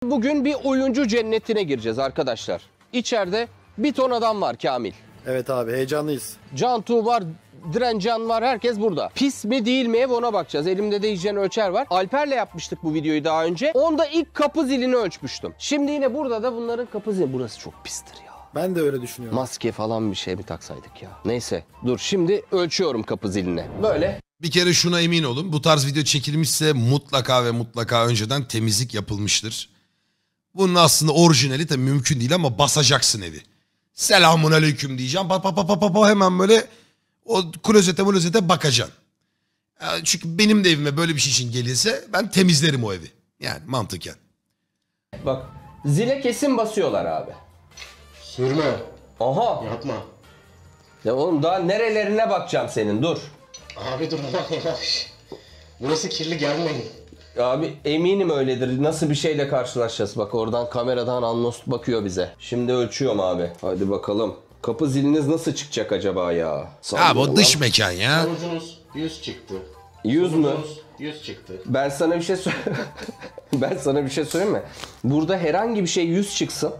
Bugün bir oyuncu cennetine gireceğiz arkadaşlar. İçeride bir ton adam var Kamil. Evet abi, heyecanlıyız. Cantu var, Direncan var, herkes burada. Pis mi değil mi ona bakacağız. Elimde de hijyen ölçer var. Alper'le yapmıştık bu videoyu daha önce. Onda ilk kapı zilini ölçmüştüm. Şimdi yine burada da bunların kapı zili. Burası çok pistir ya. Ben de öyle düşünüyorum. Maske falan bir şey mi taksaydık ya? Neyse dur şimdi ölçüyorum kapı zilini. Böyle. Bir kere şuna emin olun. Bu tarz video çekilmişse mutlaka ve mutlaka önceden temizlik yapılmıştır. Bunun aslında orijinali tabii mümkün değil ama basacaksın evi. Selamun aleyküm diyeceğim. Hemen böyle o klozete bakacaksın. Çünkü benim de evime böyle bir şey için gelirse ben temizlerim o evi. Yani mantıken. Bak zile kesin basıyorlar abi. Sürme. Aha. Yapma. Ya oğlum daha nerelerine bakacağım senin dur. Abi dur yavaş. Burası kirli, gelmeyin. Abi eminim öyledir. Nasıl bir şeyle karşılaşacağız? Bak oradan kameradan Annost bakıyor bize. Şimdi ölçüyorum abi. Hadi bakalım. Kapı ziliniz nasıl çıkacak acaba ya? Abi o dış mekan ya. Sonucunuz 100 çıktı. 100 mü? Sonucunuz 100 çıktı. Ben sana bir şey ben sana bir şey söyleyeyim mi? Burada herhangi bir şey 100 çıksın.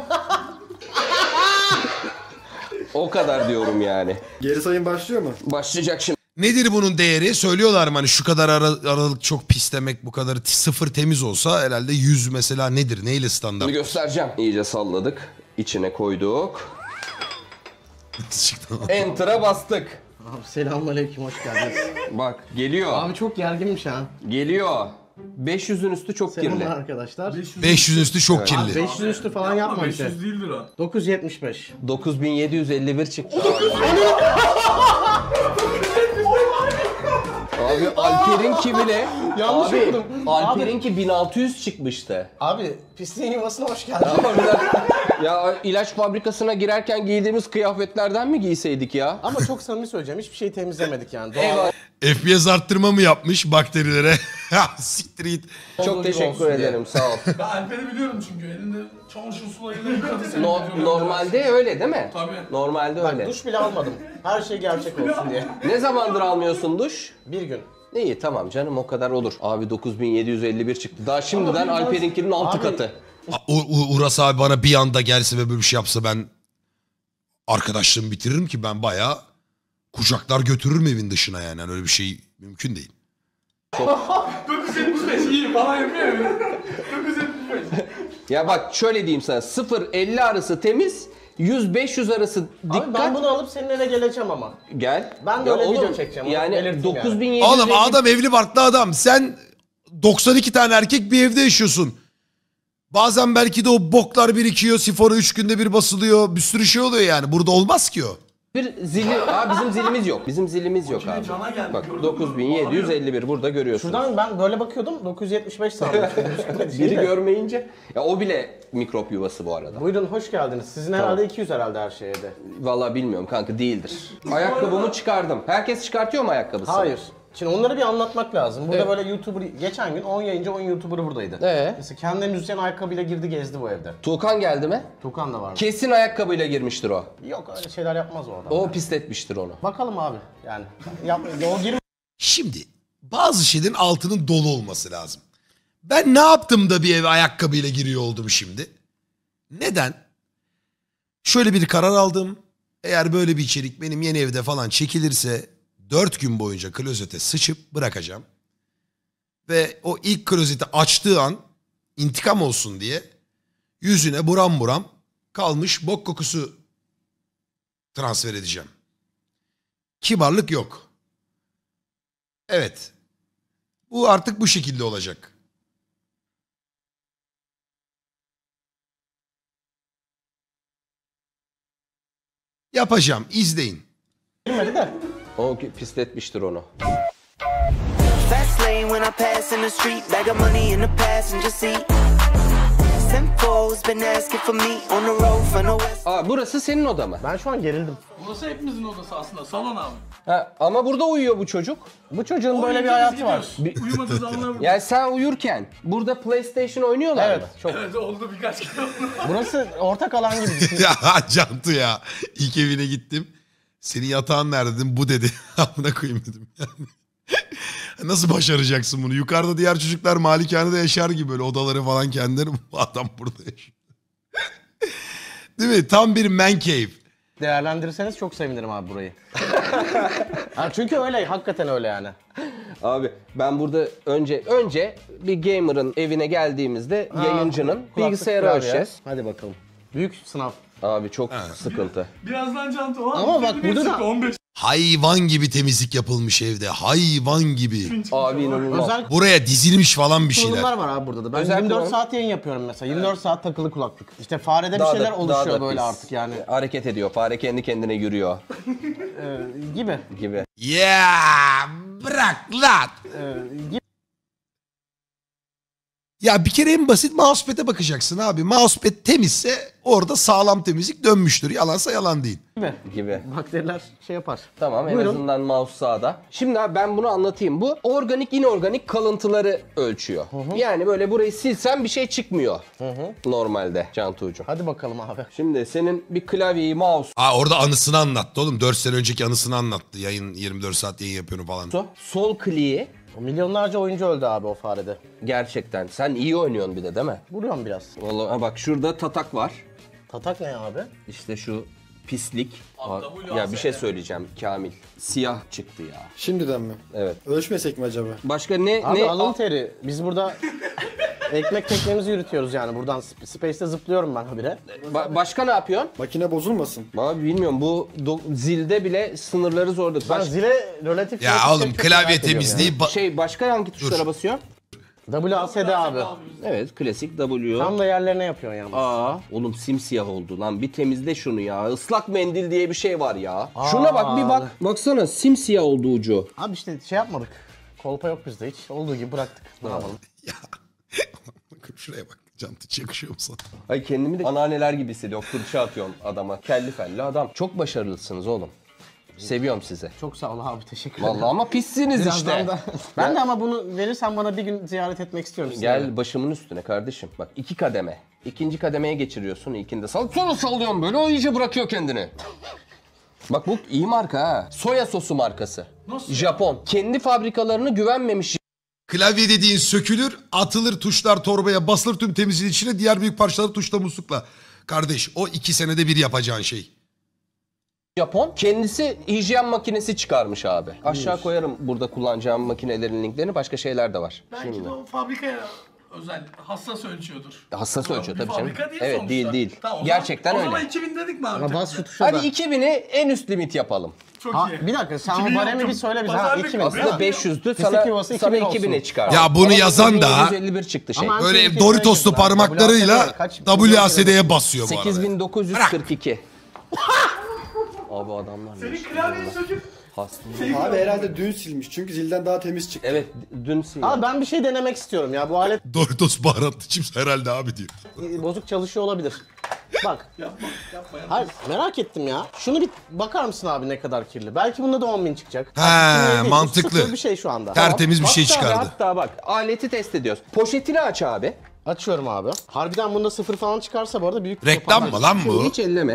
O kadar diyorum yani. Geri sayım başlıyor mu? Başlayacak şimdi. Nedir bunun değeri? Söylüyorlar mı hani şu kadar aralık çok pis demek, bu kadar sıfır temiz olsa herhalde 100 mesela nedir? Neyle standart? Bunu göstereceğim. İyice salladık. İçine koyduk. Enter'a bastık. Abi selamünaleyküm, hoş geldiniz. Bak geliyor. Abi çok gerginmiş ha. Geliyor. 500'ün üstü çok kirli. Selamlar arkadaşlar. 500'ün üstü çok kirli. 500 üstü falan yapma işte. 500 değildir o. 975. 9751 çıktı. Abi Alper'inki bile. Yanlış abi, okudum. Alper'inki 1600 çıkmıştı. Abi pisliğin yuvasına hoş geldin. Ama bir dakika. Ya ilaç fabrikasına girerken giydiğimiz kıyafetlerden mi giyseydik ya? Ama çok samimi söyleyeceğim, hiçbir şey temizlemedik yani. Doğal. Eyvallah. FPS arttırma mı yapmış bakterilere? Siktir git. Çok teşekkür ederim sağ ol. Ben Alper'i biliyorum çünkü elinde çamaşır sularıyla yıkadı seni. Normalde öyle değil mi? Tabii. Normalde Bak öyle. duş bile almadım. Her şey gerçek olsun diye. Ne zamandır almıyorsun duş? Bir gün. İyi tamam canım o kadar olur. Abi 9751 çıktı. Daha şimdiden Alper'inkinin 6 Abi- katı. Uras abi bana bir anda gelse ve böyle bir şey yapsa ben arkadaşlığımı bitiririm ki ben bayağı kucaklar götürürüm evin dışına yani. Yani öyle bir şey mümkün değil. 975 iyi falan yapıyor ya. 975. Ya bak şöyle diyeyim sana 0-50 arası temiz 100-500 arası dikkat. Abi ben bunu alıp senin eve geleceğim ama. Gel. Ben de Ya öyle oğlum, video çekeceğim, onu Yani belirteyim 9750. Oğlum adam evli barklı adam. Sen 92 tane erkek bir evde yaşıyorsun. Bazen belki de o boklar birikiyor. Sifonu 3 günde bir basılıyor. Bir sürü şey oluyor yani. Burada olmaz ki o. Bir zili, bizim zilimiz yok. Bizim zilimiz yok abi. Cana geldi, Bak gördün mü? 9751 burada görüyorsunuz. Şuradan ben böyle bakıyordum, 975 sandım. Biri görmeyince. Ya o bile mikrop yuvası bu arada. Buyurun hoş geldiniz. Sizin herhalde 200 herhalde her şeyde. Vallahi bilmiyorum kanka değildir. Ayakkabımı çıkardım. Herkes çıkartıyor mu ayakkabısını? Hayır. Şimdi onları bir anlatmak lazım. Burada böyle YouTuber, geçen gün 10 yayıncı 10 YouTuber buradaydı. Mesela kendine müzisyen ayakkabıyla girdi gezdi bu evde. Tuğkan geldi mi? Tukan da var. Kesin ayakkabıyla girmiştir o. Yok öyle şeyler yapmaz o adam. O pisletmiştir onu. Bakalım abi yani. O girmedi Şimdi bazı şeylerin altının dolu olması lazım. Ben ne yaptım da bir eve ayakkabıyla giriyor oldum şimdi? Neden? Şöyle bir karar aldım. Eğer böyle bir içerik benim yeni evde falan çekilirse 4 gün boyunca klozete sıçıp bırakacağım. Ve o ilk klozeti açtığı an intikam olsun diye yüzüne buram buram kalmış bok kokusu transfer edeceğim. Kibarlık yok. Evet. Bu artık bu şekilde olacak. Yapacağım. İzleyin. de. O pisletmiştir onu. Fast lane when I pass in the street, bag of money in the passenger seat. Simcoe's been asking for me on the road from the west. Aa burası senin oda mı? Ben şu an gerildim. Burası hepimizin odası aslında, salon abi. Ha, ama burada uyuyor bu çocuk. Bu çocuğun böyle bir hayatı var. Uyumadığı zamanlar burada. Yani sen uyurken burada PlayStation oynuyorlar Evet mı? çok. Evet oldu birkaç kere oldu. Burası ortak alan gibi düşün. Ya Cantu ya. İlk evine gittim. Senin yatağın nerede dedim. Bu dedi. Amına koyayım dedim. Yani. Nasıl başaracaksın bunu? Yukarıda diğer çocuklar malikanede yaşar gibi böyle odaları falan kendileri. Bu adam burada yaşıyor. Değil mi? Tam bir man cave. Değerlendirirseniz çok sevinirim abi burayı. Ha, çünkü öyle, hakikaten öyle yani. Abi ben burada önce bir gamer'ın evine geldiğimizde yayıncının bilgisayarı Kulaklık ölçeceğiz. Hadi bakalım. Büyük sınav. Abi çok sıkıntı. Birazdan Cantu var. Ama bak burada da 15 Hayvan gibi temizlik yapılmış evde. Hayvan gibi. Abi inanılmaz. özel Buraya dizilmiş falan bir şeyler. kullanımlar var abi burada da. Ben Özel 24 kullanım. saat yayın yapıyorum mesela. 24 saat takılı kulaklık. İşte farede bir Daha da- şeyler daha oluşuyor da böyle pis. artık yani. Hareket ediyor. Fare kendi kendine yürüyor Gibi. gibi. Ya bırak lan. Ya bir kere en basit mousepad'e bakacaksın abi. Mousepad temizse orada sağlam temizlik dönmüştür. Yalansa yalan değil. Gibi. Bakteriler şey yapar. Tamam en Buyurun. azından mouse sağda. Şimdi abi ben bunu anlatayım. Bu organik inorganik kalıntıları ölçüyor. Yani böyle burayı silsen bir şey çıkmıyor. Normalde Cantuğcuğum. Hadi bakalım abi. Şimdi senin bir klavyeyi, mouse, Aa, orada anısını anlattı oğlum. 4 sene önceki anısını anlattı. Yayın 24 saat yayın yapıyorum falan. sol kliği Milyonlarca oyuncu öldü abi o farede. gerçekten. Sen iyi oynuyorsun bir de değil mi? Vuruyorum biraz. Vallahi ha bak şurada tatak var. Tatak ne abi? İşte şu pislik. Ya bir şey söyleyeceğim Kamil. Siyah çıktı ya. Şimdiden mi? Evet. Ölçmesek mi acaba? Başka ne? Abi ne? alın teri. Biz burada ekmek teknemizi yürütüyoruz yani. Buradan Space'te zıplıyorum ben habire. Başka ne yapıyorsun? Makine bozulmasın. Abi bilmiyorum bu zilde bile sınırları zorladık. Ben zile relatif... Ya relatif oğlum çok merak klavye ediyorum temizliği... başka hangi tuşlara basıyor? yani. WASD abi. Evet klasik W. Tam da yerlerine yapıyorsun yalnız. Aa, oğlum simsiyah oldu lan. Bir temizle şunu ya. Islak mendil diye bir şey var ya. Şuna bak bir bak. Baksana simsiyah oldu ucu. Abi işte şey yapmadık. Kolpa yok bizde hiç. Olduğu gibi bıraktık. Ne yapalım? Ya. Bakın şuraya bak. Cantıç yakışıyor mu sana? Ay kendimi de anneanneler gibi hissediyorum. Fırça atıyorum adama. Kelli felli adam. Çok başarılısınız oğlum. Seviyorum sizi. Çok sağ ol abi, teşekkür ederim. Vallahi ama pissiniz Birazdan işte. da- Ben de ama bunu verirsen bana bir gün ziyaret etmek istiyorum. sizi. Gel başımın üstüne kardeşim. Bak 2 kademe. İkinci kademeye geçiriyorsun. İlkinde sonra sallıyorsun böyle. O iyice bırakıyor kendini. Bak bu iyi marka ha. Soya sosu markası. Nasıl? Japon. Kendi fabrikalarını güvenmemiş Klavye dediğin sökülür, atılır, tuşlar torbaya basılır, tüm temizliğin içine, diğer büyük parçaları tuşla muslukla. Kardeş o 2 senede bir yapacağın şey. Japon kendisi hijyen makinesi çıkarmış abi. Aşağı koyarım burada kullanacağım makinelerin linklerini. Başka şeyler de var. belki de o fabrikaya özel hassas ölçüyordur. Hassas Yok, ölçüyor bir tabii canım. fabrika değil Evet sonuçta. değil. Tamam, o Gerçekten zaman, öyle. O zaman 2000 dedik mi abi? Ama bas şu tuşa Hadi da. 2000'i en üst limit yapalım. Çok Ha, iyi. bir dakika sen 2000 o baremi yaptım. bir söyle bize. Ha, Pazarlık 2000. yok. Aslında Ya. 500'dü. Pislik yuvası Sana 2000 2000'e olsun. çıkardım. Ya bunu Ama yazan da 1751 çıktı şey. Ama- böyle Seninki Doritos'lu söyleyeyim ben. parmaklarıyla Kaç- WASD'ye basıyor bu arada. 8942. Abi adamlar Senin ne? klavyeyi söküp Hasta. Abi herhalde dün silmiş çünkü zilden daha temiz çıktı. Evet dün sil. Abi ben bir şey denemek istiyorum ya. Bu alet Doritos baharatlı chips herhalde abi diyor. bozuk çalışıyor olabilir. Bak. yapma Hayır merak ettim ya. Şunu bir bakar mısın abi ne kadar kirli? Belki bunda da 10.000 çıkacak. He, Artık kimliği değil, mantıklı. sıfır bir şey şu anda. Tertemiz bir şey Hatta çıkardı. Hatta bak aleti test ediyoruz. Poşetini aç abi. Açıyorum abi. Harbiden bunda sıfır falan çıkarsa bu arada büyük bir Reklam toparlar. mı lan bu? Hiç elleme.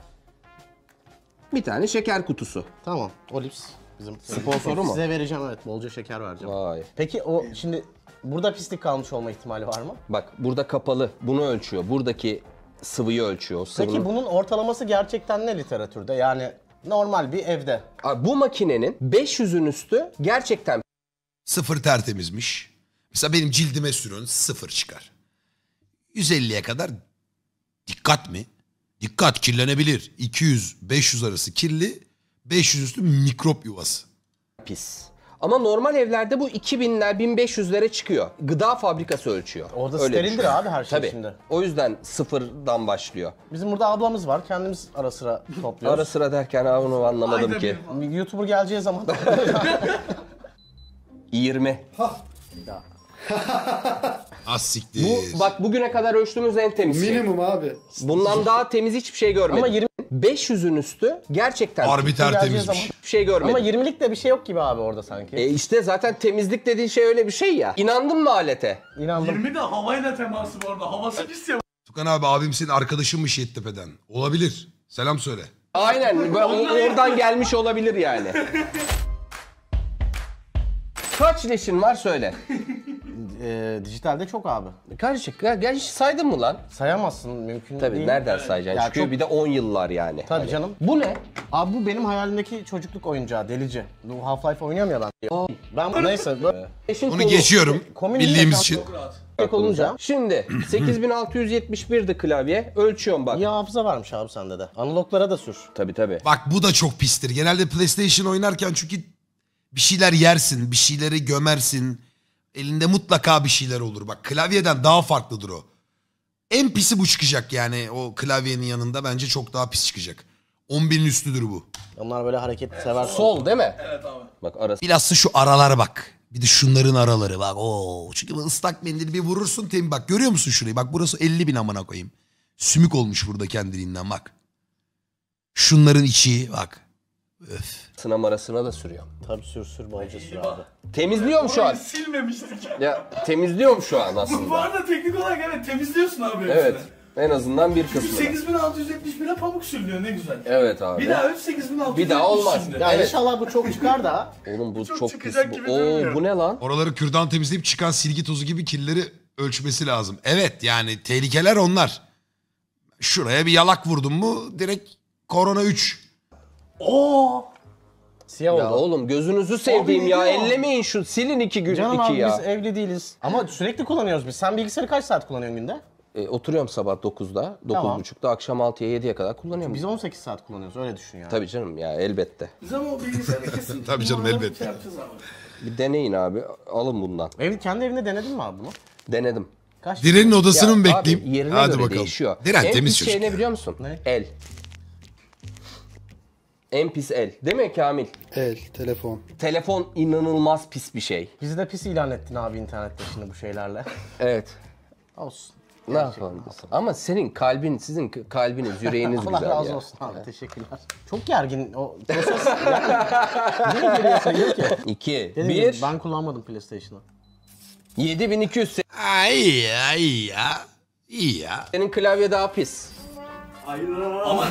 Bir tane şeker kutusu. Tamam. Olips bizim Sponsoru mu? Size vereceğim, evet. Bolca şeker vereceğim. Vay. Peki o şimdi burada pislik kalmış olma ihtimali var mı? Bak burada kapalı. Bunu ölçüyor. Buradaki sıvıyı ölçüyor. O sıvının... Peki bunun ortalaması gerçekten ne literatürde? Yani normal bir evde. Abi, bu makinenin 500'ün üstü gerçekten Sıfır tertemizmiş. Mesela benim cildime sürüyorsun 0 çıkar. 150'ye kadar dikkat mi? Dikkat, kirlenebilir. 200-500 arası kirli, 500 üstü mikrop yuvası. pis. Ama normal evlerde bu 2000'ler 1500'lere çıkıyor. Gıda fabrikası ölçüyor. Orada Öyle sterildir düşün. abi her şey Tabii. şimdi. O yüzden sıfırdan başlıyor. Bizim burada ablamız var. Kendimiz ara sıra topluyoruz. Ara sıra derken abi onu anlamadım Ayda ki. bir. YouTuber geleceği zaman 20. Az siktir. Bu bak bugüne kadar ölçtüğümüz en temiz şey. Minimum abi. Bundan daha temiz hiçbir şey görmedim. Ama 20 500'ün üstü gerçekten Harbi geleceği tertemizmiş. zaman. hiçbir şey görmedim. Ama 20'lik de bir şey yok gibi abi orada sanki. İşte zaten temizlik dediğin şey öyle bir şey ya. İnandın mı alete? İnandım. 20 de havayla teması bu arada. Havası pis ya. Tukan abi abim senin arkadaşınmış Yeditepe'den. Olabilir. Selam söyle. Aynen. Oradan gelmiş olabilir yani. Kaç leşin var söyle. Dijitalde çok abi. Karışık. Gel hiç saydın mı lan? Sayamazsın, mümkün Tabii değil. nereden sayacaksın? Ya Çıkıyor çok- bir de 10 yıllar yani. Tabii Hani. canım. Bu ne? Abi bu benim hayalimdeki çocukluk oyuncağı, delici. Bu Half-Life oynuyorum ya ben. Ben neyse. Böyle Leşin Onu kolu- geçiyorum. komünist Bildiğimiz mekan- için. tek olunca Şimdi 8671'di klavye. Ölçüyorum bak. iyi hafıza varmış abi sende de. Analoglara da sür. Tabii. Bak bu da çok pistir. Genelde PlayStation oynarken çünkü bir şeyler yersin, bir şeyleri gömersin. Elinde mutlaka bir şeyler olur. Bak klavyeden daha farklıdır o. En pisi bu çıkacak yani o klavyenin yanında bence çok daha pis çıkacak. 10.000'in üstüdür bu. Onlar böyle hareket sever. Sol değil mi? Evet abi. Bak arası. Bilhassa şu aralara bak. Bir de şunların araları bak. Oo, çünkü bu ıslak mendili bir vurursun temi. Bak görüyor musun şurayı? Bak burası 50.000 amına koyayım. Sümük olmuş burada kendiliğinden bak. Şunların içi bak. Öf. Sınav arasına da sürüyor. Tabii sür bolca sür abi. Temizliyorum şu Orayı an. silmemiştik. Ya temizliyorum şu an Bu aslında. arada teknik olarak evet temizliyorsun abi hepsini. Evet. En azından bir Çünkü kısmını. 8671'e pamuk sürülüyor ne güzel. Evet abi. Bir daha hep 8670 Bir daha olmaz. şimdi. Ya Evet. inşallah bu çok çıkar da. Oğlum bu Çok çok çıkacak pis. gibi Oo durmuyor. bu ne lan? Oraları kürdan temizleyip çıkan silgi tozu gibi kirleri ölçmesi lazım. Evet yani tehlikeler onlar. Şuraya bir yalak vurdun mu direkt korona 3. Siyah Ya oldu. oğlum gözünüzü sevdiğim ne ya. diyor? Ellemeyin şu. Silin 2 gün Canım 2 abi ya. biz evli değiliz. Ama sürekli kullanıyoruz biz. Sen bilgisayarı kaç saat kullanıyorsun günde? Oturuyorum sabah 9'da. Tamam. 9.30'da akşam 6'ya 7'ye kadar kullanıyorum. Biz 18 saat kullanıyoruz öyle düşün yani. Tabii canım ya elbette. Biz ama o bilgisayarı kesin. Tabii canım, kullanalım, elbette. şey yapacağız abi. Bir deneyin abi. Alın bundan. Kendi evinde denedin mi abi bunu? Denedim. Kaç? Direnin odasını mı Ya bekleyeyim? Abi, yerine Hadi göre bakalım. değişiyor. Diren en temiz pis çocuk şey ne ya. biliyor musun? Ne? El. En pis el. Değil mi Kamil? El, telefon. Telefon inanılmaz pis bir şey. Bizi de pis ilan ettin abi internette şimdi bu şeylerle. Evet. Olsun. Ne yapalım? Ama senin kalbin, sizin kalbiniz, yüreğiniz Allah güzel razı ya. olsun abi teşekkürler. Çok gergin o proses. Yani, niye geriye sayıyor ki? 2, Dediğim gibi 1, ben kullanmadım PlayStation'ı. 7200. İyi ya, iyi ya. İyi ya. Senin klavye daha pis. Ama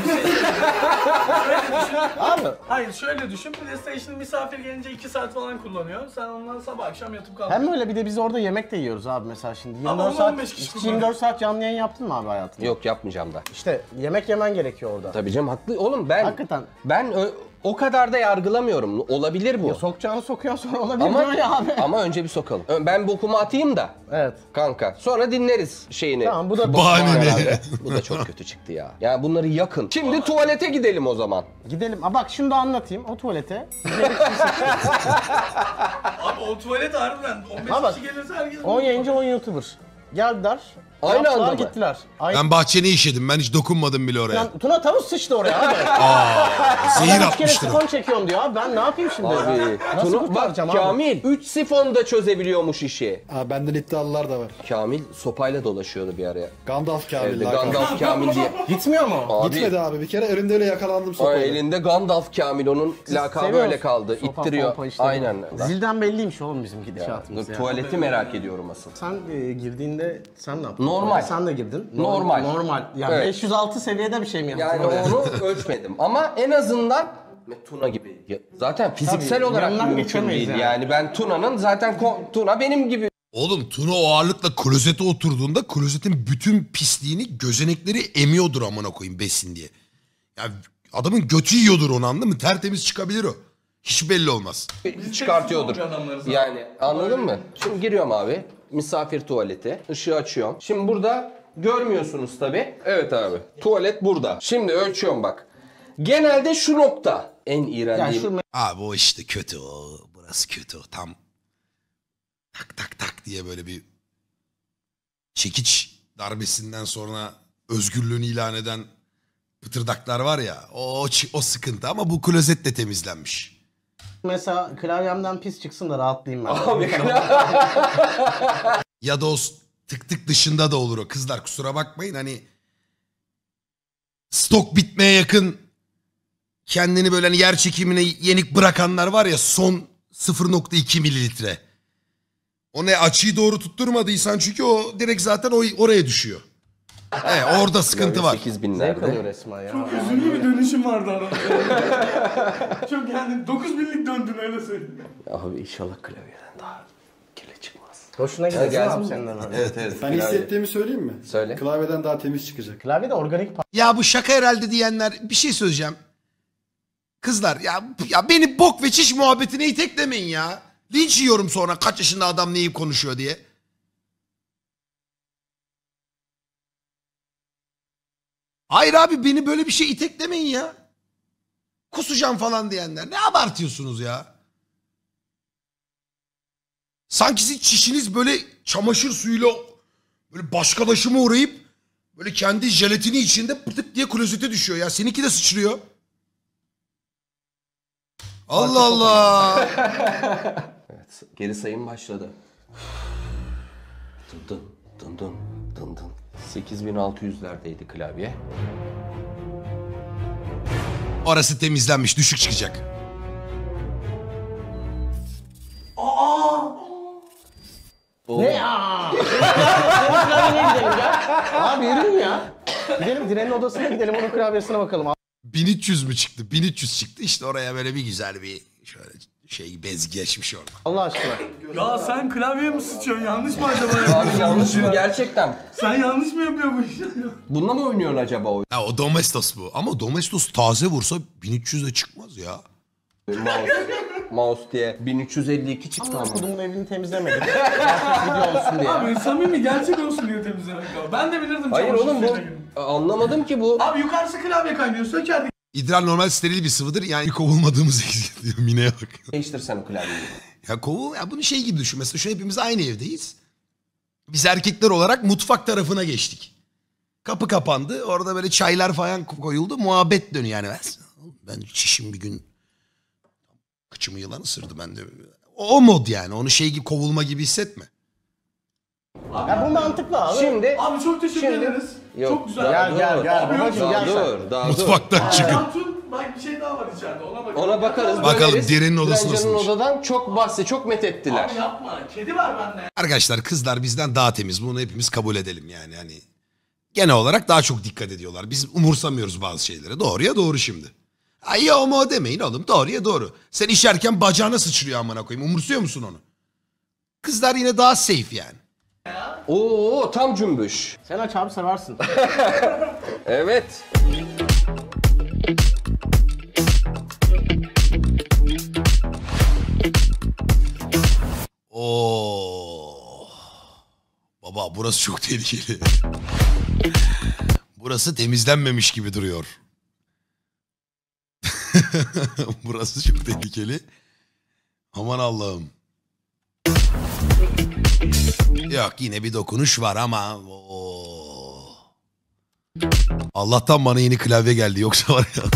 Abi hayır şöyle düşün. PlayStation misafir gelince 2 saat falan kullanıyor. Sen ondan sabah akşam yatıp kalkıyorsun. hem öyle bir de biz orada yemek de yiyoruz abi mesela şimdi. Ama 24 onu saat, 15 kişi hiç kullanıyor. 24 saat canlı yayın yaptın mı abi hayatında? Yok yapmayacağım da. İşte yemek yemen gerekiyor orada. Tabii canım haklı. Oğlum ben Hakikaten. o kadar da yargılamıyorum. Olabilir bu. Sokacağını sokuyorsun sonra olabilir Ama böyle abi. ama önce bir sokalım. Ben bokumu atayım da Evet. kanka. Sonra dinleriz şeyini. Tamam bu da Bahane ne? Herhalde. Bu da çok kötü çıktı ya. Yani bunları yakın. Şimdi tuvalete gidelim o zaman. Gidelim. Aa, bak şunu da anlatayım. O tuvalete. Abi o tuvalet harbiden 15 Ha bak, kişi gelirse herkes 10 yayıncı 10 YouTuber. Geldiler. Aynı yaptılar, anda mı? gittiler. Aynı. Ben bahçeni işedim. Ben hiç dokunmadım bile oraya. Lan Tuna tavus sıçtı oraya abi. Zehir Ben 3 kere atmıştır. sifon çekiyorum diyor abi. Ben ne yapayım şimdi? Abi, Nasıl bak kurtaracağım abi? Kamil 3 sifonda çözebiliyormuş işi. Aa, benden iddialılar da var. Kamil sopayla dolaşıyordu bir araya. Gandalf Kamil. Evde lakabı. Gandalf Kamil diye. Gitmiyor mu? Abi, Gitmedi abi. Bir kere önünde öyle yakalandım o sopayla. elinde Gandalf Kamil onun lakabı Seviyoruz. öyle kaldı. Sopa, İttiriyor. pompa işte. Aynen. Zilden belliymiş oğlum bizim Dur, gidişatımız ya. tuvaleti merak ediyorum asıl. Sen girdiğinde sen ne yaptın? Normal. Sen de girdin. Normal. Normal. Yani Evet. 506 seviyede bir şey mi yaptın? Yani oraya? onu ölçmedim ama en azından Tuna gibi. Zaten fiziksel Tabii, olarak yanından mümkün geçemeyiz değil. yani. Yani ben Tuna'nın zaten Tuna benim gibi. Oğlum Tuna o ağırlıkla klozete oturduğunda klozetin bütün pisliğini gözenekleri emiyordur amına koyayım besin diye. Ya adamın götü yiyordur onu anladın mı? Tertemiz çıkabilir o. Hiç belli olmaz. Çıkartıyordur. Çok adamlarız abi. Yani anladın mı? Şimdi giriyorum abi. Misafir tuvaleti. Işığı açıyorum. Şimdi burada görmüyorsunuz tabii. Evet abi. Tuvalet burada. Şimdi ölçüyorum bak. Genelde şu nokta. En Yani iğrendiğim. şu Abi o işte kötü o. Burası kötü o. Tam tak tak tak diye böyle bir çekiç darbesinden sonra özgürlüğünü ilan eden pıtırdaklar var ya. O sıkıntı ama bu klozet de temizlenmiş. mesela klavyemden pis çıksın da rahatlayayım ben. Abi, Ya da o tık tık dışında da olur o. Kızlar kusura bakmayın hani stok bitmeye yakın kendini böyle hani yer çekimine yenik bırakanlar var ya son 0.2 mililitre. O ne açıyı doğru tutturmadıysan çünkü o direkt zaten oraya düşüyor. Evet, orada sıkıntı var. 8000'lerde. Zevk alıyor resmen ya. Çok üzünlü bir dönüşüm vardı aramızda. Çok yani 9000'lik döndün öyle söyleyeyim. Abi inşallah klavyeden daha kirli çıkmaz. Hoşuna gidiyor gelsin abi mi? senden öyle. Evet. Ben hissettiğimi söyleyeyim mi? Söyle. Klavyeden daha temiz çıkacak. Klavyede organik Ya bu şaka herhalde diyenler bir şey söyleyeceğim. Kızlar ya beni bok ve çiş muhabbetine iteklemeyin ya. Linç yiyorum sonra kaç yaşında adam neyip konuşuyor diye. Hayır abi beni böyle bir şey iteklemeyin ya. Kusacağım falan diyenler. Ne abartıyorsunuz ya? Sanki sizin çişiniz böyle çamaşır suyuyla böyle başkalaşıma uğrayıp böyle kendi jelatini içinde pıtık diye klozete düşüyor ya. Seninki de sıçrıyor. Allah Allah. Evet, geri sayım başladı. Dın dın dın dın dın. 8600'lerdeydi klavye. Orası temizlenmiş, düşük çıkacak. Ne ya? Klavyeye gidelim ya. Abi yürüyün ya. Gidelim Diren'in odasına gidelim onun klavyesine bakalım. 1300 mü çıktı? 1300 çıktı. İşte oraya böyle bir güzel bir şöyle şey bez geçmiş orada. Allah aşkına. Ya sen klavyeye mi sıçıyorsun? Yanlış mı acaba? Abi yanlış mı gerçekten? Sen yanlış mı yapıyor bu işi? Bununla mı oynuyorsun acaba o? Ya o Domestos bu. Ama Domestos taze vursa 1300 de çıkmaz ya. Mouse diye 1352 çıktı ama. Kudumun evini temizlemedik. Gerçek video olsun diye. Abi samimi gerçek olsun diye temizlemek abi. Ben de bilirdim Hayır çamaşır oğlum bu suyuyla gibi. anlamadım ki bu. Abi yukarısı klavye kaynıyor sökerdik. İdrar normal steril bir sıvıdır. Yani kovulmadığımız diyor Mine'ye bak. Değiştirsen klavyeyi. Ya bunu şey gibi düşün. Mesela şu hepimiz aynı evdeyiz. Biz erkekler olarak mutfak tarafına geçtik. Kapı kapandı. Orada böyle çaylar falan koyuldu. Muhabbet dönüyor yani. Ben çişim bir gün kıçımı yılan ısırdı ben de. O mod yani. Onu şey gibi kovulma gibi hissetme. Ya bu mantıklı abi. Şimdi Abi çok teşekkür ederiz. Yok, Çok güzel. daha Gel dur. babacığım Daha gel sen. dur, daha dur. Mutfaktan çıkın. Hatun bak bir şey daha var içeride ona bakalım. Ona bakarız. Bakalım, döneriz. Diren'in odası Direncan'ın nasılmış? odadan çok methettiler. Abi yapma. Kedi var bende. Arkadaşlar kızlar bizden daha temiz. Bunu hepimiz kabul edelim yani. Hani genel olarak daha çok dikkat ediyorlar. Biz umursamıyoruz bazı şeylere. Doğruya doğru şimdi. Ay ya o demeyin oğlum. Doğruya doğru. Sen işerken bacağına sıçrıyor amına koyayım. Umursuyor musun onu? Kızlar yine daha safe yani. Oo tam cümbüş. Sen aç abi seversin. Evet. Oo. Baba burası çok tehlikeli. Burası temizlenmemiş gibi duruyor. Burası çok tehlikeli. Aman Allah'ım. Yok yine bir dokunuş var ama. Oo. Allah'tan bana yeni klavye geldi yoksa var ya.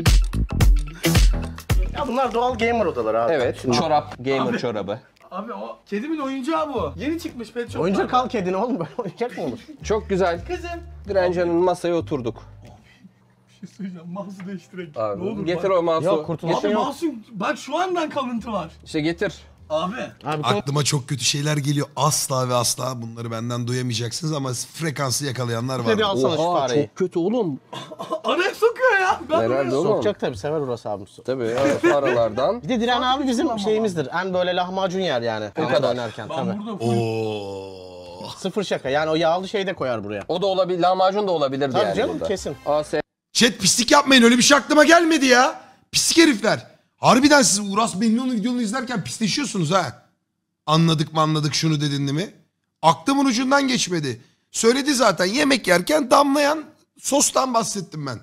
Ya bunlar doğal gamer odaları abi. Evet. Çorap, gamer Abi. çorabı. Abi o kedimin oyuncağı bu. Yeni çıkmış pet shop'tan. Oyuncak al kedini oğlum böyle oyuncak mı olur? Çok güzel. Kızım. Direncan'ın masaya oturduk. Bir şey söyleyeceğim. Mouse'u değiştirek. Abi, ne olur getir bak. o mouse'u. Yok, kurtulmuş. Abi Yok. mouse'un bak şu andan kalıntı var. İşte getir. Abi. Abi Aklıma çok kötü şeyler geliyor. Asla ve asla bunları benden duyamayacaksınız ama frekansı yakalayanlar kedi var. alsana şu Oha fareyi. çok kötü oğlum. Araya sokuyor ya. Ben Herhalde oraya oğlum. Sokacak tabii sever burası abim su. Tabii aralardan. Bir de Diren abi bizim şeyimizdir. En böyle lahmacun yer yani. O kadar oynarken Ben tabii. burada full Oo. Sıfır şaka. Yani o yağlı şeyi de koyar buraya. O da olabilir. Lahmacun da olabilirdi Tabii yani canım, burada. kesin. AS Chat pislik yapmayın öyle bir şey aklıma gelmedi ya. Pislik herifler. Harbiden siz Uras Benlioğlu'nun videonu izlerken pisleşiyorsunuz ha. Anladık şunu dedin mi? Aklımın ucundan geçmedi. Söyledi zaten yemek yerken damlayan sostan bahsettim ben.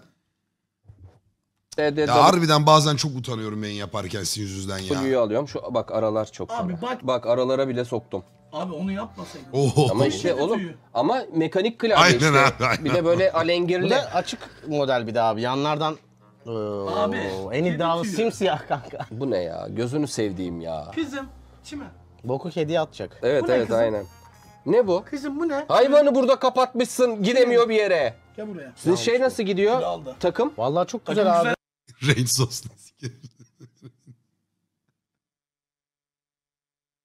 Ya harbiden bazen çok utanıyorum ben yaparken sizin yüzünüzden ya. Fluyu alıyorum. Şu bak aralar çok Abi fena. bak. Bak aralara bile soktum. Abi onu yapmasaydın. Oho. Ama işte Kedi oğlum tüyü. ama mekanik klavye Aynen işte. abi, aynen. Bir de böyle Bu alengirli. da açık model bir de abi. Yanlardan Abi, en kedi iddialı tüyü. simsiyah kanka. Bu ne ya? Gözünü sevdiğim ya. Kızım. Çime. Boku kediye atacak. Evet Bu ne evet kızım? aynen. Ne bu? Kızım bu ne? Hayvanı burada kapatmışsın. Gidemiyor bir yere. Gel buraya. Sizin şey nasıl gidiyor? Kilo aldı. Takım? Vallahi çok Takım güzel abi. güzel. Rain sos.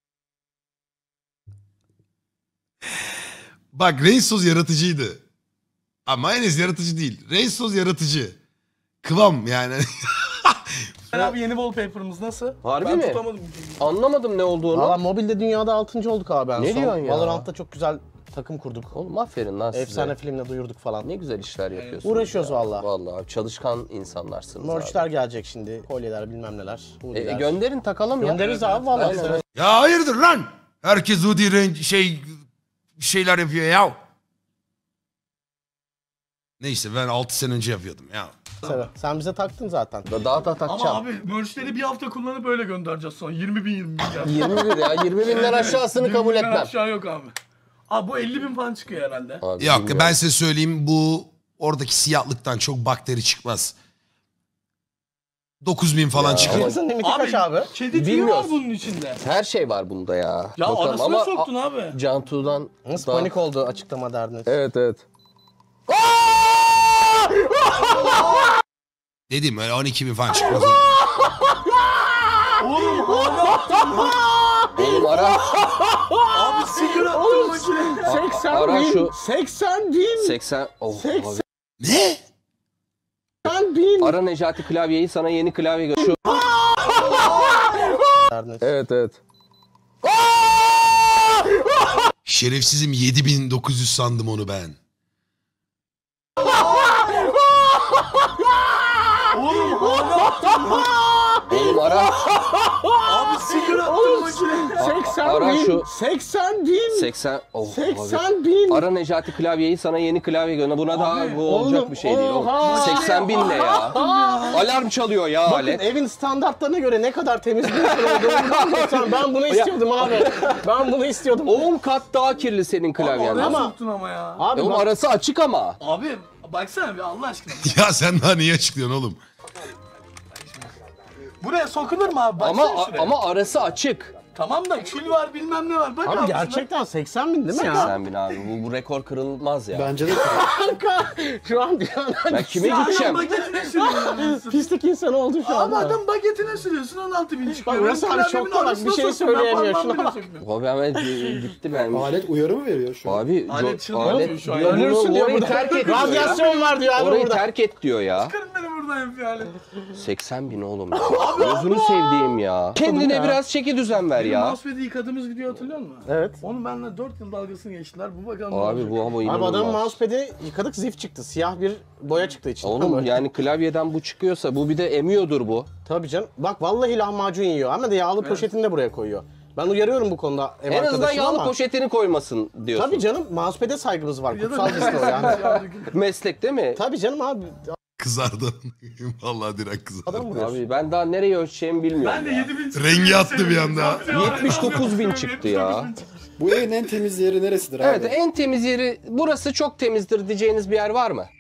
Bak Rain sos yaratıcıydı. Ama mayonez yaratıcı değil. Ranch sos yaratıcı. Kıvam yani. Abi yeni wallpaper'ımız nasıl? Harbi ben mi? tutamadım. Anlamadım ne olduğunu. Valla mobilde dünyada 6. olduk abi en Ne son. diyorsun ya? Valorant'ta çok güzel takım kurduk. Oğlum aferin lan size. Efsane filmle duyurduk falan. Ne güzel işler yapıyorsunuz. Uğraşıyoruz ya. valla. Vallahi çalışkan insanlarsınız abi. Merch'ler gelecek şimdi. Kolyeler bilmem neler. Hoodie'ler. Gönderin takalım ya. Göndeririz abi valla. Aynen. Ya hayırdır lan? Herkes hoodie range şeyler yapıyor ya. Neyse ben 6 sene önce yapıyordum ya. Sen bize taktın zaten. Daha da takacağım. Ama abi merchleri bir hafta kullanıp öyle göndereceğiz sonra. 20 bin 20 bin. 21 ya. 20 binden aşağısını kabul 20 bin etmem. aşağı yok abi. Abi bu 50 bin falan çıkıyor herhalde. Abi, Yok bilmiyorum. ben size söyleyeyim bu oradaki siyahlıktan çok bakteri çıkmaz. 9.000 falan çıkıyor. Kızın limiti kaç abi? Kedi tüyü var Bilmiyoruz. bunun içinde. Her şey var bunda ya. Ya Bakalım arasına ama soktun abi. Cantu'dan Nasıl daha- panik oldu açıklama derdiniz. Evet evet. Dedim öyle 12.000 falan çıkmaz. Oğlum hala Oğlum ara. abi sigara attın makine. 80 Ara bin. şu- 80 bin. 80. Oh, 80. abi. Ne? 80 bin. Ara Necati klavyeyi sana yeni klavye şu. Derdiniz. Evet evet. Şerefsizim 7.900 sandım onu ben. Oğlum ara. Abi sigara attın makine. 80 Ara bin. şu- 80 bin. 80. Oh, abi. 80 bin. Ara Necati klavyeyi sana yeni klavye gönder. Buna daha bu olacak oğlum, bir şey değil. Oğlum. oha. 80 bin ne ya? Alarm çalıyor ya Bakın alet. evin standartlarına göre ne kadar temiz bir insan olduğunu bilmiyorsan ben bunu istiyordum abi. Ben bunu istiyordum. 10 kat daha kirli senin klavyen. Oraya Ama- soktun ama ya. Abi Oğlum bak, arası açık ama. Abi baksana bir Allah aşkına. Ya sen daha niye açıklıyorsun oğlum? Buraya sokulur mu abi? Baksana Ama şuraya. ama arası açık. Tamam da kül var bilmem ne var. Bak abi şuna. gerçekten 80 bin değil mi ya? 80 bin abi. Bu rekor kırılmaz ya. Bence de Kanka şu an dünyanın Ben kime Ya adam gideceğim? bagetine sürüyorsun. pislik insanı oldu şu Abi an. adam bagetine sürüyorsun 16 bin çıkıyor. Bak burası Ben abi klavyemin şokta bak, arasına bir şey soktum, ben söyleyemiyor, parmağımı şuna bile bak. sokmuyorum. Abi hemen gitti ben. alet uyarı mı veriyor şu an? Abi Alet çıldırıyor alet şu an. diyor, Ölürsün bunu diyor orayı burada. terk et diyor ya. Radyasyon var diyor abi Orayı burada. terk et diyor ya. Çıkarın beni buradan yapıyor alet. 80 bin oğlum ya. Gözünü sevdiğim ya. Kendine ya. biraz çeki düzen ver ya. Mousepad'i yıkadığımız video hatırlıyor musun? Evet. Onu benimle 4 yıl dalgasını geçtiler. Bu bakalım ne Abi olacak. bu ama Abi inanılmaz. adamın mousepad'i yıkadık zift çıktı. Siyah bir boya çıktı içinden. Oğlum yani klavyeden bu çıkıyorsa bu bir de emiyordur bu. Tabii canım. Bak vallahi lahmacun yiyor ama de yağlı poşetini de buraya koyuyor. Ben uyarıyorum bu konuda ev En azından arkadaşım yağlı ama. poşetini koymasın diyorsun. Tabii canım mousepad'e saygımız var. Ya da Kutsal bizde o yani. Meslek değil mi? Tabii canım abi. Kızardı. Vallahi direkt kızardı. Adam vuruyor. Abi ben daha nereye ölçeceğimi bilmiyorum Ben de ya. 7 bin çıktı. Rengi attı bir anda. 79 bin çıktı ya. Bu evin en temiz yeri neresidir Evet abi? en temiz yeri burası çok temizdir diyeceğiniz bir yer var mı?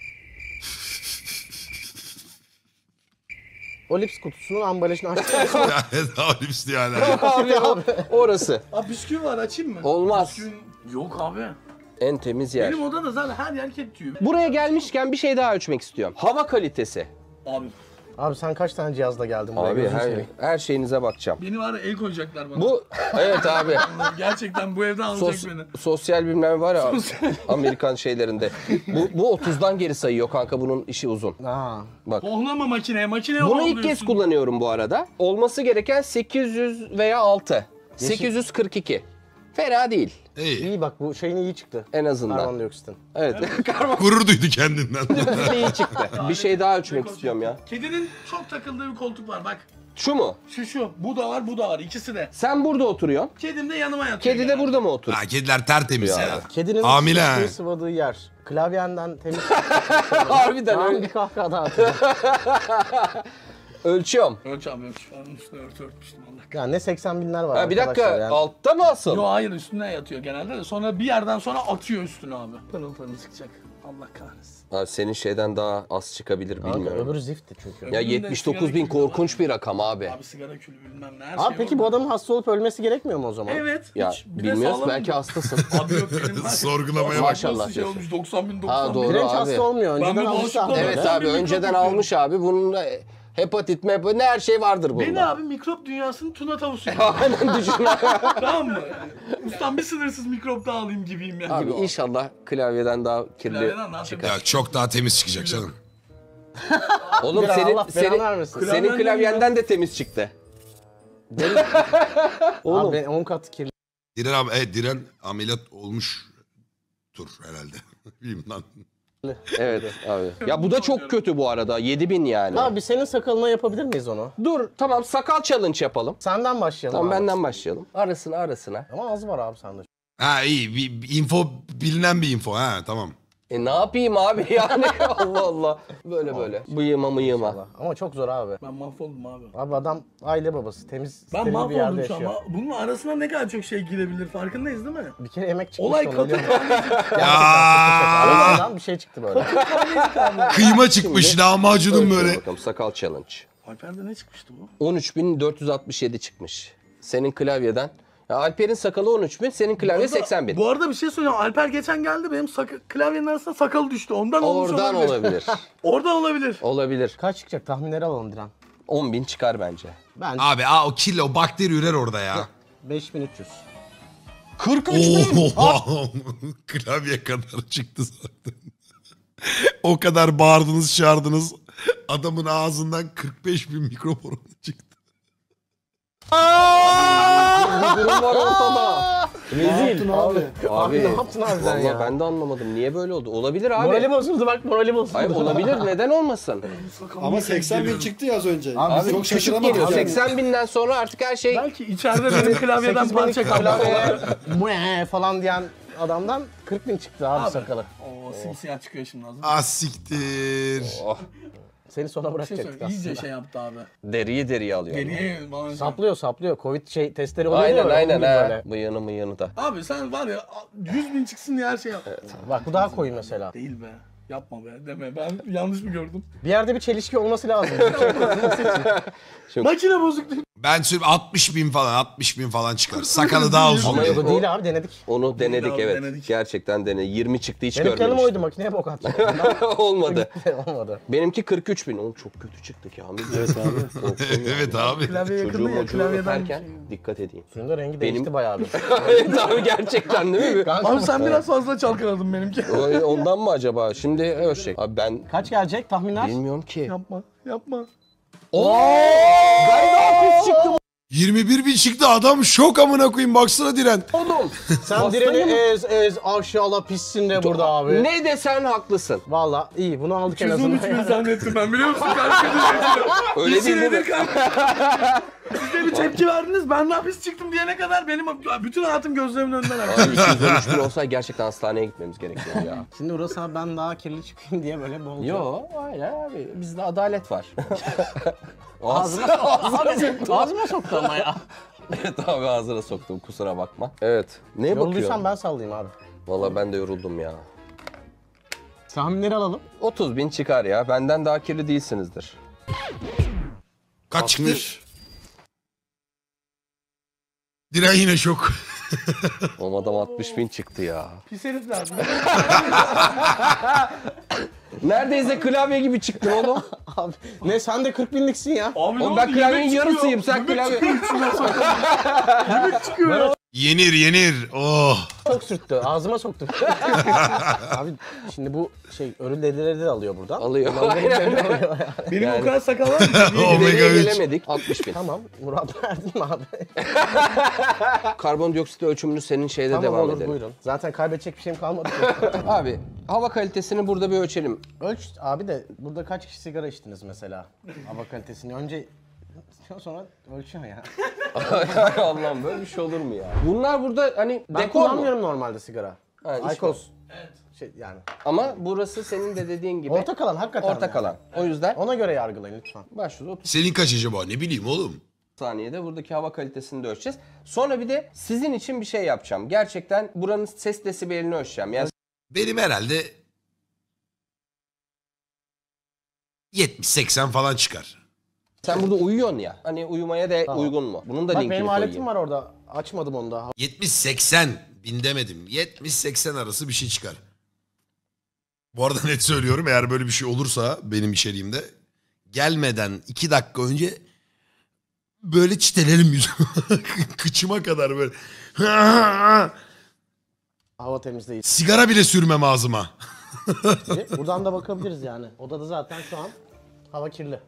O lips kutusunun ambalajını açtı. Yani daha lüks yani. Abi orası. Abi bisküvi var açayım mı? Olmaz. Bisküvin- Yok abi. En temiz yer. Benim odada zaten her yer ket tüyü. Buraya gelmişken bir şey daha ölçmek istiyorum. Hava kalitesi. Abi Abi sen kaç tane cihazla geldin buraya? Abi gözünü seveyim. her şeyinize bakacağım. beni var ya el koyacaklar bana. Bu evet abi. Gerçekten bu evden alacak beni. Sosyal bilmem var ya Amerikan şeylerinde. Bu 30'dan geri sayıyor kanka bunun işi uzun. Ha. Bak. Ohlama makineye Bunu ilk kez kullanıyorum bu arada. Olması gereken 800 veya 6. 842. Fena değil İyi. İyi bak bu şeyin iyi çıktı. en azından. Karbondioksitin. Evet. Gurur duydu kendinden. iyi çıktı. Bir şey daha ölçmek istiyorum ya. Kedinin çok takıldığı bir koltuk var bak. Şu mu? Şu. Bu da var bu da var ikisi de. Sen burada oturuyorsun. Kedim de yanıma yatıyor. Kedi de burada mı oturuyor? Ha kediler tertemiz Ya. ya. Kedinin Hamile ha. sıvı sıvadığı yer. Klavyenden temiz. Harbiden Ben öyle. bir kahkaha daha atacağım. Ölçüyorum. Ölç abi ölç. Ben üstüne örtmüştüm Allah. Ya ne 80 binler var Ha, bir dakika arkadaşlar yani. altta mı asıl? Yo hayır üstüne yatıyor genelde de sonra bir yerden sonra atıyor üstüne abi. Pırıl pırıl çıkacak. Allah kahretsin. Abi senin şeyden daha az çıkabilir Kanka, bilmiyorum. öbürü ziftti çünkü. Ya Öbüründe 79 sigara bin külü var. korkunç bir rakam abi. Abi sigara külü bilmem ne her Abi şey peki var. bu adamın hasta olup ölmesi gerekmiyor mu o zaman? Evet. Ya hiç. Bir de bilmiyoruz sağlam belki mı? hastasın. Abi yok benim var. Sorgulamaya bak. Maşallah Nasıl şey diyorsun. olmuş 90 bin 90 Ha, bin. doğru. Direnç abi. hasta olmuyor. Ben Önceden bir almış bağışıklık abi. Evet Ben abi bir önceden mikrop almış abi. Bunun da Hepatit, ne her şey vardır bunda. Beni abi mikrop dünyasının Tuna Tavus'u. Aynen düşün. Tamam mı? Ustam bir sınırsız mikrop daha alayım gibiyim yani. Abi inşallah klavyeden daha kirli Klavyeden daha çıkar. Ya çok daha temiz çıkacak canım. Oğlum Bir senin Allah belanı vermesin. senin klavyenden de temiz çıktı. Oğlum. Abi 10 kat kirli. Diren ameliyat olmuştur herhalde. Bilmiyorum lan. Evet abi. Ya bu da çok kötü bu arada. 7000 yani. Abi senin sakalına yapabilir miyiz onu? Dur tamam sakal challenge yapalım. Senden başlayalım Tamam abi. benden başlayalım. Arasına. Ama az var abi sende. Ha iyi bir info bilinen bir info ha tamam. Ne yapayım abi yani Allah Allah. Böyle. Bıyığıma. Ama çok zor abi. Ben mahvoldum abi. Abi adam aile babası. Temiz, Ben steril bir yerde mahvoldum şu an. yaşıyor. Bunun arasına ne kadar çok şey girebilir farkındayız değil mi? Bir kere yemek çıkmış. Olay ona, katı biliyor musun? tanesi. Arasından bir şey çıktı böyle. Kıyma çıkmış lahmacunun böyle. Bakalım sakal challenge. Alper'de ne çıkmıştı bu? 13.467 çıkmış. Senin klavyeden. Ya Alper'in sakalı 13.000, senin klavye 80.000. Bu arada bir şey söyleyeceğim. Alper geçen geldi benim klavyenin arasına sakalı düştü. Ondan olmuş Oradan olabilir. Oradan olabilir. Olabilir. Kaç çıkacak tahminleri alalım Diren. 10.000 çıkar bence. Ben Abi o kille o bakteri ürer orada ya. 5300. 43.000. Oho. Klavye kadar çıktı zaten. O kadar bağırdınız çağırdınız. Adamın ağzından 45.000 mikrofon çıktı. Bir durum var ortada. Rezil. Abi. Abi ne yaptın abi sen Vallahi ya? ben de anlamadım. Niye böyle oldu? Olabilir abi. Morali bozuldu bak morali bozuldu. Hayır olabilir. Neden olmasın? Ama 80.000 çıktı ya az önce. Abi Çok küçük şaşıramadık geliyor. yani. 80.000'den sonra artık her şey... Belki içeride benim klavyeden 8.000 parça kaldı. klavyeye "Mue" falan diyen adamdan 40.000 çıktı abi sakalı. Oo simsiyah çıkıyor şimdi ağzım. Ah siktir. Oh, Seni sona Bir şey bırakacaktık söyleyeyim. İyice aslında. şey yaptı abi. deriyi alıyor. Geriye bana Saplıyor. Covid testleri oluyor Aynen ya, onun gibi ha. böyle. Bıyığını da. Abi sen var ya 100.000 çıksın diye her şey yap. Bak bu daha koyu mesela. Değil be. Yapma be deme. Ben yanlış mı gördüm? Bir yerde bir çelişki olması lazım. Makine bozukluğu. Ben söyleyeyim 60.000 falan çıkar. Sakalı daha uzun. Ama diye. yok, Bu değil abi denedik. Onu denedik abi, evet. denedik. Gerçekten denedik. 20 çıktı hiç Benim planım görmemiştim. oydu makineye bok atacak. Olmadı. Olmadı. Benimki 43.000. Oğlum çok kötü çıktı Kamil. Evet abi. Evet abi. Klavye yakında Çocuğu ya mocuğu klavyeden. öperken dikkat edeyim. Suyun da rengi Benim- değişti bayağı bir. Evet abi gerçekten değil mi? Abi sen biraz fazla çalkaladın benimki. Ondan mı acaba? Şimdi ölçecek. Abi ben Kaç gelecek tahminler? bilmiyorum ki. Yapma. Ben daha pis çıktım 21.000 çıktı adam şok amına koyayım baksana Diren. oğlum. Sen direni ez aşağıla pissin de burada abi. Ne desen haklısın. Valla iyi bunu aldık en 113 azından. bin zannettim ben biliyor musun? Ben Öyle değil mi? Siz de bir tepki verdiniz. Ben daha pis çıktım diyene kadar benim bütün hayatım gözlerimin önünden aktı. Abi 213.000 olsa gerçekten hastaneye gitmemiz gerekiyor ya. Şimdi burası abi ben daha kirli çıkayım diye böyle bol. Yo aynen abi bizde adalet var. Ağzıma soktu ama ya. Evet abi ağzına soktum kusura bakma. Evet. Neye Yorulduysan bakıyorsun? ben sallayayım abi. Valla ben de yoruldum ya. Tahminleri alalım. 30.000 çıkar ya. Benden daha kirli değilsinizdir. Kaç çıktı? Diren yine şok. O adam 60.000 çıktı ya. Pis herifler. Neredeyse klavye gibi çıktın oğlum. Abi ne sen de 40 binliksin ya. Abi Oğlum ben klavyenin yarısıyım sen klavye. Yemek çıkıyor ya. Yenir. Oh. Çok sürttü. Ağzıma soktum. Abi şimdi bu şey örül delileri de alıyor buradan. Alıyor. Onların Aynen. delileri alıyor. Benim o kadar sakal var ki. Omega Nereye 3. gelemedik. 60.000. Tamam. Murat verdin mi abi? Karbondioksit ölçümünü senin şeyde Tamam devam olur edelim. buyurun. Zaten kaybedecek bir şeyim kalmadı ki. Abi hava kalitesini burada bir ölçelim. Ölç abi de burada kaç kişi sigara içtiniz mesela? Hava kalitesini önce sonra ölçüyorsun ya. Allah'ım böyle bir şey olur mu ya? Bunlar burada hani Ben dekor mu? kullanmıyorum normalde sigara. Ha, iç Aykos. Şey yani. Ama burası senin de dediğin gibi Orta kalan hakikaten. orta yani. kalan. O yüzden Ona göre yargılayın lütfen. başlıyoruz 30 Senin kaç acaba ne bileyim oğlum. saniyede buradaki hava kalitesini de ölçeceğiz. Sonra bir de sizin için bir şey yapacağım. Gerçekten buranın ses desibelini ölçeceğim. Yani Benim herhalde 70-80 falan çıkar. sen burada uyuyorsun ya. Hani uyumaya da uygun mu? Bunun da Bak linkini benim koyayım. aletim var orada. Açmadım onu da. 70-80 bin demedim. 70-80 arası bir şey çıkar. Bu arada net söylüyorum eğer böyle bir şey olursa benim içeriğimde gelmeden 2 dakika önce böyle çitelerim yüzüme. Kıçıma kadar böyle. Hava temizleyici. Sigara bile sürmem ağzıma. Buradan da bakabiliriz yani. Odada zaten şu an hava kirli.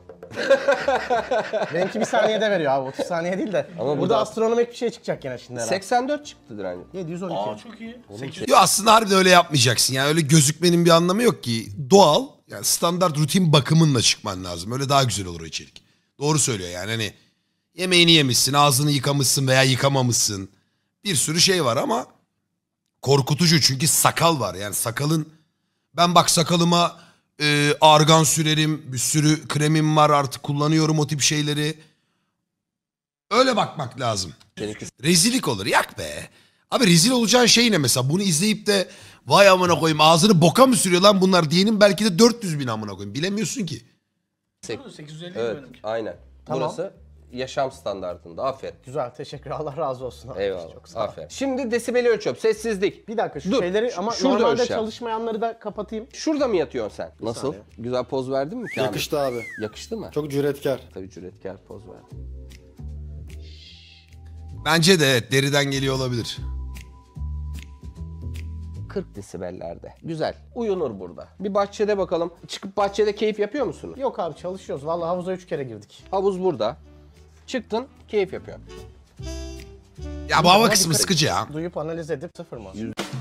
Benimki 1 saniyede veriyor abi, 30 saniye değil de. Ama bu burada da- astronomik bir şey çıkacak gene şimdi herhalde. 84 çıktı direnci. 712. Aa çok iyi. 800. Yo aslında harbiden öyle yapmayacaksın. Yani öyle gözükmenin bir anlamı yok ki. Doğal, yani standart rutin bakımınla çıkman lazım. Öyle daha güzel olur o içerik. Doğru söylüyor yani hani yemeğini yemişsin, ağzını yıkamışsın veya yıkamamışsın. Bir sürü şey var ama korkutucu çünkü sakal var. Yani sakalın, ben bak sakalıma argan sürerim, bir sürü kremim var artık kullanıyorum o tip şeyleri. Öyle bakmak lazım. Rezillik olur, yak be. Abi rezil olacağın şey ne mesela? Bunu izleyip de vay amına koyayım ağzını boka mı sürüyor lan bunlar diyenin belki de 400 bin amına koyayım. Bilemiyorsun ki. 850 Evet, benimki. aynen. Tamam. Burası yaşam standartında. Aferin. Güzel, teşekkür, Allah razı olsun abi. Eyvallah. Çok sağ ol. Aferin. Şimdi desibeli ölçüyorum. Sessizlik. Bir dakika şu Dur, şeyleri ama şurada normalde ölçeceğim. çalışmayanları da kapatayım. Şurada mı yatıyorsun sen? Nasıl? saniye. Güzel poz verdin mi Kamil? Yakıştı abi. Yakıştı mı? Çok cüretkar. Tabii cüretkar poz verdim. Bence de evet deriden geliyor olabilir. 40 desibellerde. Güzel. Uyunur burada. Bir bahçede bakalım. Çıkıp bahçede keyif yapıyor musunuz? Yok abi çalışıyoruz. Vallahi havuza 3 kere girdik. Havuz burada. Çıktın, keyif yapıyorsun. Ya bu hava Ama kısmı dikkat- sıkıcı ya. Duyup analiz edip sıfır mı?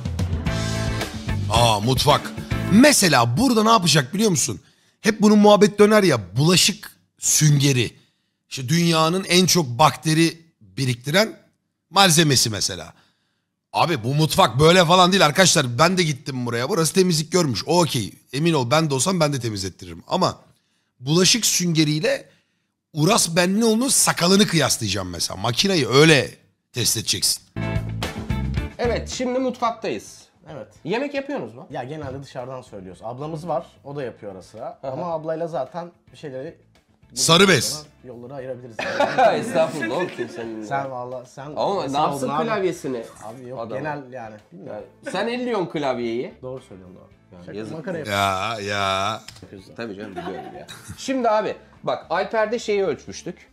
Aa mutfak. Mesela burada ne yapacak biliyor musun? Hep bunun muhabbet döner ya, bulaşık süngeri. İşte dünyanın en çok bakteri biriktiren malzemesi mesela. Abi bu mutfak böyle falan değil arkadaşlar. Ben de gittim buraya. Burası temizlik görmüş. O okey. Emin ol ben de olsam ben de temizlettiririm. Ama bulaşık süngeriyle Uras Benlioğlu'nun sakalını kıyaslayacağım mesela. Makineyi öyle test edeceksin. Evet, şimdi mutfaktayız. Evet. Yemek yapıyorsunuz mu? Ya genelde dışarıdan söylüyoruz. Ablamız var, o da yapıyor ara sıra. Ama ablayla zaten bir şeyleri... Sarı bez. Yolları ayırabiliriz. Estağfurullah oğlum kimsenin. Sen valla sen... Ama ne nasıl yapsın oldun abi? klavyesini? Abi yok Adamı. genel yani. Bilmiyorum. Sen elliyorsun klavyeyi. Doğru söylüyorsun doğru. Şaka, yazık. makara Ya. yapıyoruz. Tabii canım biliyorum ya. Şimdi abi bak Alper'de şeyi ölçmüştük.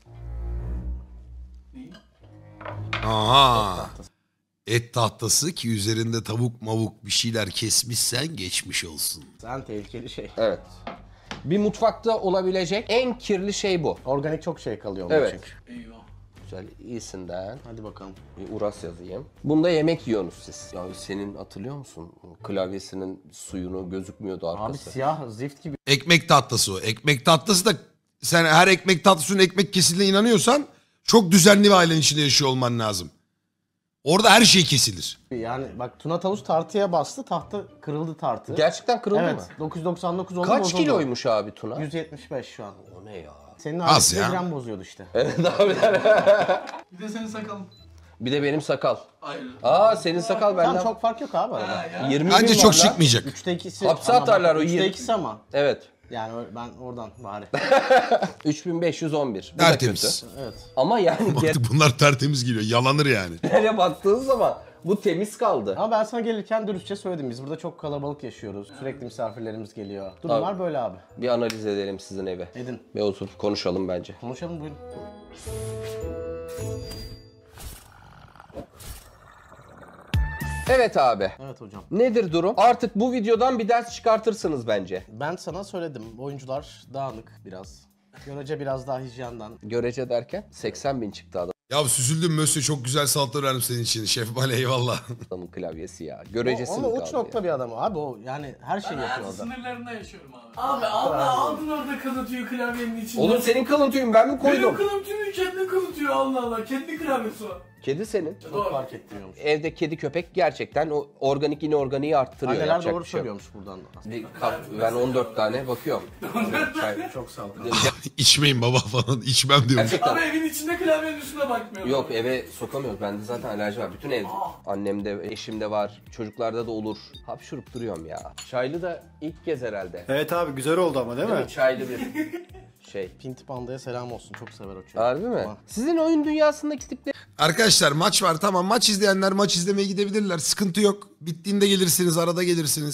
Aha. Et tahtası ki üzerinde tavuk mavuk bir şeyler kesmişsen geçmiş olsun. Sen tehlikeli şey. Evet. Bir mutfakta olabilecek en kirli şey bu. Organik çok şey kalıyor onda Evet. çünkü. Eyvah. Güzel iyisinden Hadi bakalım. bir Uras yazayım. Bunda yemek yiyorsunuz siz. Ya senin hatırlıyor musun? Klavyesinin suyunu gözükmüyordu Abi arkası. siyah zift gibi. Ekmek tatlısı o. Ekmek tatlısı da sen her ekmek tatlısının ekmek kesildiğine inanıyorsan çok düzenli bir ailenin içinde yaşıyor olman lazım. Orada her şey kesilir. Yani bak Tuna Tavus tartıya bastı, tahta kırıldı tartı. Gerçekten kırıldı Evet, mı? 999 oldu, Kaç bozuldu. kiloymuş abi Tuna? 175 şu an. O ne ya? Senin Az ailesi ya. gram bozuyordu işte. Bir de senin sakalın. Bir de benim sakal. Ayrı. Aa senin sakal Tamam benden. çok fark yok abi arada. Ha, ya. 20 Bence bin çok var lan. çıkmayacak. 3'te 2'si. Hapse ama atarlar bak, o 3'te 20. 2'si ama. Evet. Yani ben oradan bari. 3511. Bu da Tertemiz. kötü. Evet. Ama yani Artık bunlar tertemiz geliyor. Yalanır yani. genele baktığın zaman bu temiz kaldı. Ama ben sana gelirken dürüstçe söyledim. Biz burada çok kalabalık yaşıyoruz. Sürekli misafirlerimiz geliyor. Durumlar böyle abi. Bir analiz edelim sizin evi. Edin. Bir oturup konuşalım bence. Konuşalım buyurun. Evet abi. Evet hocam. Nedir durum? Artık bu videodan bir ders çıkartırsınız bence. Ben sana söyledim. Oyuncular dağınık biraz. Görece biraz daha hijyenden. Görece derken 80 bin çıktı Ya süzüldüm Mösyö, çok güzel salata verdim senin için. Şef Bale eyvallah. adamın klavyesi ya. Görecesi Ama mi uç kaldı nokta ya? bir adam abi o yani her şeyi yapıyor Hayatın orada. sınırlarında yaşıyorum abi. Abi Allah aldın orada kanıtıyor klavyenin içinde. Oğlum senin kalın tüyün ben mi Benim koydum? kanıtıyor kendi kanıtıyor Allah Allah. Kendi klavyesi o. Kedi senin. Çok fark ettiriyormuş. Evde kedi köpek gerçekten o organik inorganiği arttırıyor. Anneler Yapacak doğru bir şey yok. söylüyormuş buradan. Ben 14 tane bakıyorum. Çay- Çok sağ ol. İçmeyin baba falan. İçmem diyormuş. Gerçekten. Abi evin içinde klavyenin üstüne bakmıyorum. Yok eve sokamıyoruz. Bende zaten alerji var. Bütün ev. Annemde, eşimde var. Çocuklarda da olur. Hapşurup duruyorum ya. Çaylı da ilk kez herhalde. Evet abi güzel oldu ama değil mi? Çaylı bir şey. Pinti Panda'ya selam olsun. Çok sever o çocuk. Harbi mi? Ama Sizin oyun dünyasındaki tipleri Arkadaşlar maç var tamam, maç izleyenler maç izlemeye gidebilirler. Sıkıntı yok. Bittiğinde gelirsiniz, arada gelirsiniz.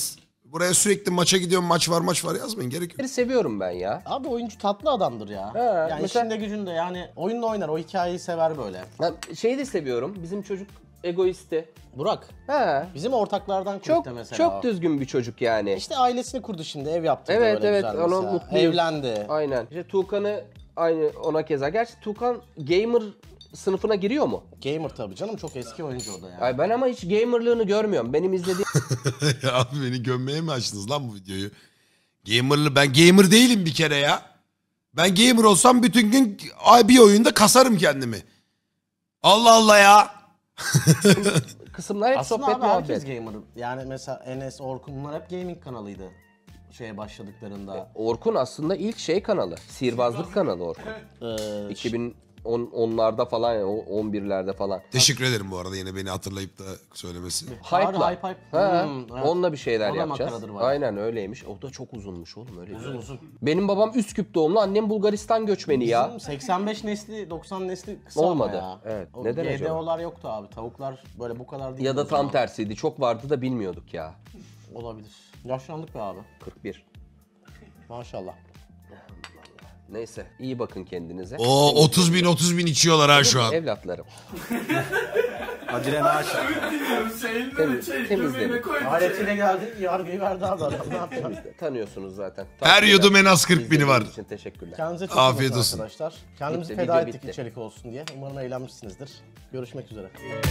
Buraya sürekli maça gidiyorum, maç var yazmayın, gerek yok. Seviyorum ben ya. Abi oyuncu tatlı adamdır ya. He, yani mesela- işinde gücünde yani oyunla oynar, o hikayeyi sever böyle. Ben şeyi de seviyorum. Bizim çocuk egoisti. Burak, He. bizim ortaklardan Çok kulüpte mesela. çok düzgün bir çocuk yani. İşte ailesini kurdu şimdi, ev yaptı Evet, böyle evet, güzel ona mesela. mutluyum. Evlendi. Aynen. İşte Tuğkan'ı aynı ona keza. Gerçi Tuğkan gamer sınıfına giriyor mu? Gamer tabii canım, çok eski oyuncu o da yani. Ay ben ama hiç gamerlığını görmüyorum. Benim izlediğim Ya abi beni gömmeye mi açtınız lan bu videoyu? Ben gamer değilim bir kere ya. Ben gamer olsam bütün gün bir oyunda kasarım kendimi. Allah Allah ya. kısımlar hep Aslında sohbet abi herkes muhabbet. gamer. Yani mesela Enes, Orkun bunlar hep gaming kanalıydı. Şeye başladıklarında. Orkun aslında ilk şey kanalı. Sihirbazlık kanalı Orkun. 2010'larda falan yani 11'lerde falan. Teşekkür ederim bu arada yine beni hatırlayıp da söylemesi. Hype'la. Hype. Ha, Evet. onunla bir şeyler O da yapacağız. makaradır bayağı. Aynen öyleymiş. O da çok uzunmuş oğlum öyle. Uzun uzun. Benim babam Üsküp doğumlu, annem Bulgaristan göçmeni ya. Bizim 85 nesli, 90 nesli kısa Olmadı. ama ya. Evet. O Neden acaba? GDO'lar yoktu abi. Tavuklar böyle bu kadar değil. Ya da o zaman. tam tersiydi. Çok vardı da bilmiyorduk ya. Olabilir. Yaşlandık be abi. 41. Maşallah. Neyse iyi bakın kendinize. O 30 bin içiyorlar ha şu an. Evlatlarım. Adile aşağı. Temizledim. Aletiyle geldi, yargıyı verdi abi adam. Ne yapacağım? Tanıyorsunuz zaten. Her Takip yudum eden- en az 40 bini var. İzlediğinizi için teşekkürler. Kendinize çok Afiyet iyi bakın olsun. arkadaşlar. Kendimizi Bitti, feda video ettik bitti. içerik olsun diye. Umarım eğlenmişsinizdir. Görüşmek üzere.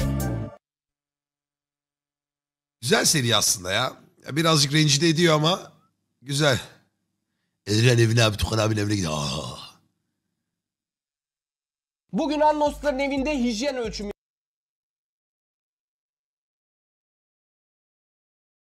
Güzel seri aslında ya. Ya birazcık rencide ediyor ama güzel. Edren evine abi, Tukan abinin evine gidiyor. Bugün Annos'ların evinde hijyen ölçümü